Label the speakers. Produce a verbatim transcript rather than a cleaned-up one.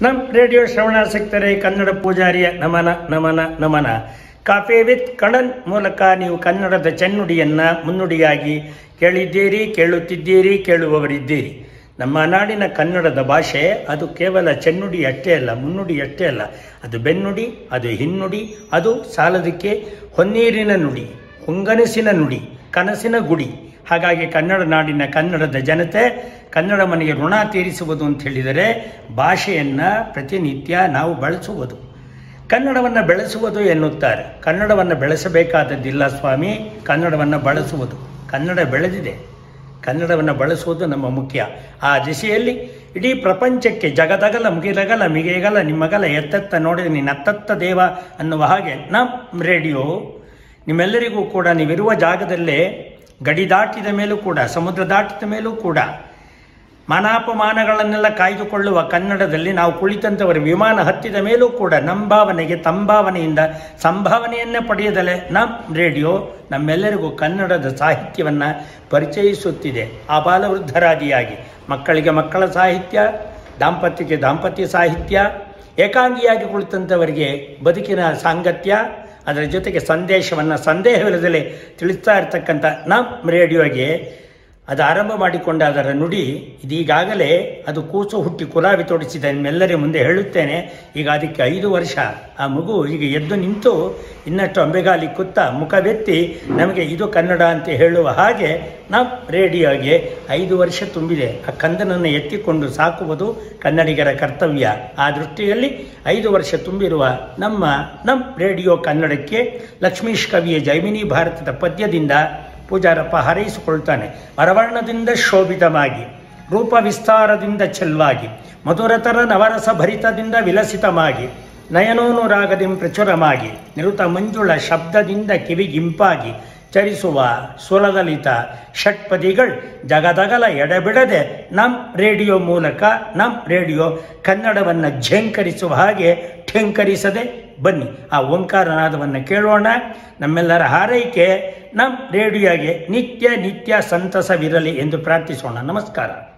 Speaker 1: ನಮ್ಮ ರೇಡಿಯೋ ಶ್ರವಣಾಸಕ್ತರೇ, ಕನ್ನಡ ಪೂಜಾರಿಯ ನಮನ ನಮನ ನಮನ. ಕಾಫೆ ವಿತ್ ಕಣನ್ ಮೂಲಕ ನೀವು ಕನ್ನಡದ ಚೆನ್ನುಡಿಯನ್ನು ಮುನ್ನುಡಿಯಾಗಿ ಕೇಳಿದ್ದೀರಿ, ಕೇಳುತ್ತಿದ್ದೀರಿ, ಕೇಳುವವರಿದ್ದೀರಿ. ನಮ್ಮ ನಾಡಿನ ಕನ್ನಡದ ಭಾಷೆ ಅದು ಕೇವಲ ಚೆನ್ನುಡಿ ಅಷ್ಟೇ ಅಲ್ಲ, ಮುನ್ನುಡಿ ಅಷ್ಟೇ ಅಲ್ಲ, ಅದು ಬೆನ್ನುಡಿ, ಅದು ಹಿನ್ನುಡಿ, ಅದು ಸಾಲದಕ್ಕೆ ಹೊನ್ನೀರಿನ ನುಡಿ, ಹೊಂಗನಸಿನ ನುಡಿ, ಕನಸಿನ ಗುಡಿ. ಹಾಗಾಗಿ ಕನ್ನಡ ನಾಡಿನ ಕನ್ನಡದ ಜನತೆ ಕನ್ನಡ ಮನೆಗೆ ಋಣ ತೀರಿಸುವುದು ಅಂತ ಹೇಳಿದರೆ ಭಾಷೆಯನ್ನು ಪ್ರತಿನಿತ್ಯ ನಾವು ಬಳಸುವುದು, ಕನ್ನಡವನ್ನು ಬೆಳೆಸುವುದು ಎನ್ನುತ್ತಾರೆ. ಕನ್ನಡವನ್ನು ಬೆಳೆಸಬೇಕಾದದ್ದಿಲ್ಲ ಸ್ವಾಮಿ, ಕನ್ನಡವನ್ನು ಬಳಸುವುದು. ಕನ್ನಡ ಬೆಳೆದಿದೆ, ಕನ್ನಡವನ್ನು ಬಳಸುವುದು ನಮ್ಮ ಮುಖ್ಯ. ಆ ದಿಸೆಯಲ್ಲಿ ಇಡೀ ಪ್ರಪಂಚಕ್ಕೆ ಜಗದಗಲ ಮುಗಿದಗಲ ಮಿಗೆಗಲ ನಿಮ್ಮಗಲ ಎತ್ತೆತ್ತ ನೋಡಿದ ನೀನು ಅತ್ತತ್ತ ದೇವ ಅನ್ನುವ ಹಾಗೆ ನಮ್ಮ ರೇಡಿಯೋ ನಿಮ್ಮೆಲ್ಲರಿಗೂ ಕೂಡ ನೀವಿರುವ ಜಾಗದಲ್ಲೇ ಗಡಿ ದಾಟಿದ ಮೇಲೂ ಕೂಡ, ಸಮುದ್ರ ದಾಟಿದ ಮೇಲೂ ಕೂಡ ಮಾನಾಪಮಾನಗಳನ್ನೆಲ್ಲ ಕಾಯ್ದುಕೊಳ್ಳುವ ಕನ್ನಡದಲ್ಲಿ ನಾವು ಕುಳಿತಂಥವರು ವಿಮಾನ ಹತ್ತಿದ ಮೇಲೂ ಕೂಡ ನಮ್ಮ ಭಾವನೆಗೆ ತಂಭಾವನೆಯಿಂದ ಸಂಭಾವನೆಯನ್ನೇ ಪಡೆಯದಲೇ ನಮ್ಮ ರೇಡಿಯೋ ನಮ್ಮೆಲ್ಲರಿಗೂ ಕನ್ನಡದ ಸಾಹಿತ್ಯವನ್ನು ಪರಿಚಯಿಸುತ್ತಿದೆ. ಆಬಾಲವೃದ್ಧರಾದಿಯಾಗಿ ಮಕ್ಕಳಿಗೆ ಮಕ್ಕಳ ಸಾಹಿತ್ಯ, ದಾಂಪತ್ಯಕ್ಕೆ ದಾಂಪತ್ಯ ಸಾಹಿತ್ಯ, ಏಕಾಂಗಿಯಾಗಿ ಕುಳಿತಂಥವರಿಗೆ ಬದುಕಿನ ಸಾಂಗತ್ಯ, ಅದರ ಜೊತೆಗೆ ಸಂದೇಶವನ್ನು ಸಂದೇಹವಿಲ್ಲದಲೇ ತಿಳಿಸ್ತಾ ಇರ್ತಕ್ಕಂಥ ನಮ್ಮ ರೇಡಿಯೋಗೆ ಅದು ಆರಂಭ ಮಾಡಿಕೊಂಡ ಅದರ ನುಡಿ ಇದೀಗಾಗಲೇ ಅದು ಕೂಸು ಹುಟ್ಟಿ ಕುಲಾವಿ ತೋಡಿಸಿದೆ. ನಿಮ್ಮೆಲ್ಲರ ಮುಂದೆ ಹೇಳುತ್ತೇನೆ, ಈಗ ಅದಕ್ಕೆ ಐದು ವರ್ಷ. ಆ ಮಗು ಈಗ ಎದ್ದು ನಿಂತು ಇನ್ನಷ್ಟು ಅಂಬೆಗಾಲಿ ಕುತ್ತ ಮುಖವೆತ್ತಿ ನಮಗೆ ಇದು ಕನ್ನಡ ಅಂತ ಹೇಳುವ ಹಾಗೆ ನಮ್ಮ ರೇಡಿಯೋಗೆ ಐದು ವರ್ಷ ತುಂಬಿದೆ. ಆ ಕಂದನನ್ನು ಎತ್ತಿಕೊಂಡು ಸಾಕುವುದು ಕನ್ನಡಿಗರ ಕರ್ತವ್ಯ. ಆ ದೃಷ್ಟಿಯಲ್ಲಿ ಐದು ವರ್ಷ ತುಂಬಿರುವ ನಮ್ಮ ನಮ್ಮ ರೇಡಿಯೋ ಕನ್ನಡಕ್ಕೆ ಲಕ್ಷ್ಮೀಶ್ ಕವಿಯ ಜೈಮಿನಿ ಭಾರತದ ಪದ್ಯದಿಂದ ಪೂಜಾರಪ್ಪ ಹಾರೈಸಿಕೊಳ್ತಾನೆ. ವರವರ್ಣದಿಂದ ಶೋಭಿತವಾಗಿ, ರೂಪ ವಿಸ್ತಾರದಿಂದ ಚೆಲ್ವಾಗಿ, ಮಧುರತರ ನವರಸ ಭರಿತದಿಂದ ವಿಲಸಿತವಾಗಿ, ನಯನೋನುರಾಗದಿಂ ಪ್ರಚುರಮಾಗಿ, ನಿರುತ ಮಂಜುಳ ಶಬ್ದದಿಂದ ಕಿವಿಗಿಂಪಾಗಿ ಚರಿಸುವ ಸುರದಲಿತ ಷಟ್ಪದಿಗಳು ಜಗದಗಲ ಎಡೆಬಿಡದೆ ನಮ್ಮ ರೇಡಿಯೋ ಮೂಲಕ ನಮ್ಮ ರೇಡಿಯೋ ಕನ್ನಡವನ್ನು ಝೇಂಕರಿಸುವ ಹಾಗೆ ಠೇಂಕರಿಸದೆ ಬನ್ನಿ. ಆ ಓಂಕಾರನಾದವನ್ನು ಕೇಳೋಣ. ನಮ್ಮೆಲ್ಲರ ಹಾರೈಕೆ ನಮ್ಮ ರೇಡಿಯೋಗೆ ನಿತ್ಯ ನಿತ್ಯ ಸಂತಸವಿರಲಿ ಎಂದು ಪ್ರಾರ್ಥಿಸೋಣ. ನಮಸ್ಕಾರ.